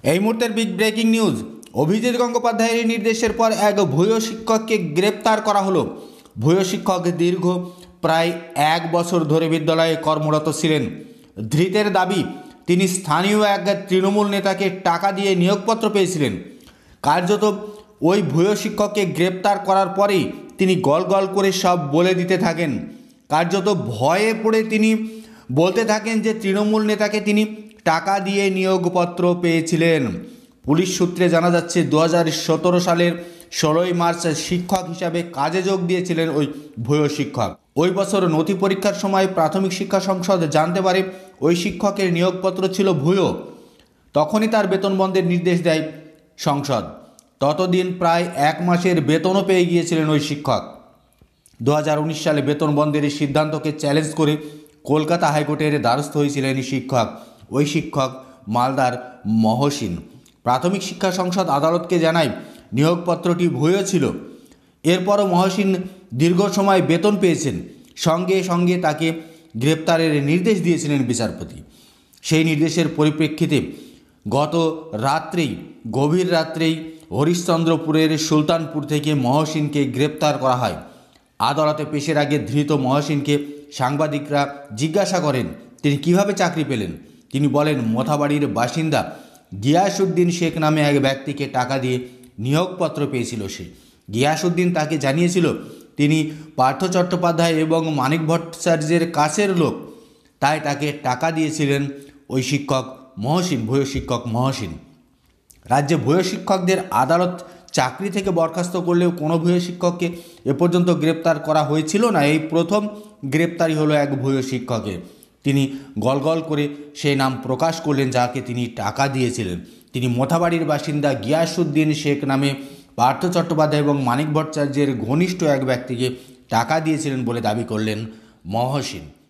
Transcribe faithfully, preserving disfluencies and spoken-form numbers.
এই মুহূর্তের big breaking news. Abhijit গঙ্গোপাধ্যায়ের নির্দেশের পর এক ভূয় শিক্ষককে গ্রেপ্তার করা হলো। ভূয় শিক্ষক দীর্ঘ প্রায় এক বছর ধরে বিদ্যালয়ে কর্মরত ছিলেন। ধৃতের দাবি, তিনি স্থানীয় এক তৃণমূল নেতাকে টাকা দিয়ে নিয়োগপত্র পেয়েছিলেন। কার্যত ওই ভূয় শিক্ষককে গ্রেপ্তার করার পরেই তিনি গল গল করে সব বলে দিতে থাকেন। কার্যত ভয়ে পড়ে তিনি বলতে থাকেন যে তৃণমূল নেতাকে তিনি টাকা দিয়ে নিয়োগপত্র পেয়েছিলেন। পুলিশ সূত্রে জানা যাচ্ছে, দু হাজার সতেরো সালের ষোলোই মার্চ শিক্ষক হিসাবে কাজে যোগ দিয়েছিলেন ওই ভূয় শিক্ষক। ওই বছর নথি পরীক্ষার সময় প্রাথমিক শিক্ষা সংসদ জানতে পারে ওই শিক্ষকের নিয়োগপত্র ছিল ভূয়। তখনই তার বেতন বন্ধের নির্দেশ দেয় সংসদ। ততদিন প্রায় এক মাসের বেতনও পেয়ে গিয়েছিলেন ওই শিক্ষক। দু হাজার উনিশ সালে বেতন বন্ধের সিদ্ধান্তকে চ্যালেঞ্জ করে কলকাতা হাইকোর্টের দ্বারস্থ হয়েছিলেন শিক্ষক। ওই শিক্ষক মালদার মহসিন। প্রাথমিক শিক্ষা সংসদ আদালতকে জানায় নিয়োগপত্রটি ভুয়ো ছিল। এরপরও মহসিন দীর্ঘ সময় বেতন পেয়েছেন। সঙ্গে সঙ্গে তাকে গ্রেপ্তারের নির্দেশ দিয়েছিলেন বিচারপতি। সেই নির্দেশের পরিপ্রেক্ষিতে গত রাত্রেই গভীর রাত্রেই হরিশ্চন্দ্রপুরের সুলতানপুর থেকে মহসিনকে গ্রেপ্তার করা হয়। আদালতে পেশের আগে ধৃত মহসিনকে সাংবাদিকরা জিজ্ঞাসা করেন, তিনি কিভাবে চাকরি পেলেন। তিনি বলেন, মোথাবাড়ির বাসিন্দা গিয়াসউদ্দিন শেখ নামে এক ব্যক্তিকে টাকা দিয়ে নিয়োগপত্র পেয়েছিল সে। গিয়াসউদ্দিন তাকে জানিয়েছিল তিনি পার্থ চট্টোপাধ্যায় এবং মানিক ভট্টাচার্যের কাছের লোক, তাই তাকে টাকা দিয়েছিলেন ওই শিক্ষক মহসিন, ভূয় শিক্ষক মহসিন। রাজ্যে ভূয় শিক্ষকদের আদালত চাকরি থেকে বরখাস্ত করলেও কোনো ভূয় শিক্ষককে এ পর্যন্ত গ্রেপ্তার করা হয়েছিল না। এই প্রথম গ্রেপ্তারি হলো এক ভূয় শিক্ষকের। তিনি গলগল করে সেই নাম প্রকাশ করলেন যাকে তিনি টাকা দিয়েছিলেন। তিনি মোথাবাড়ির বাসিন্দা গিয়াসউদ্দিন শেখ নামে পার্থ চট্টোপাধ্যায় এবং মানিক ভট্টাচার্যের ঘনিষ্ঠ এক ব্যক্তিকে টাকা দিয়েছিলেন বলে দাবি করলেন মহসিন।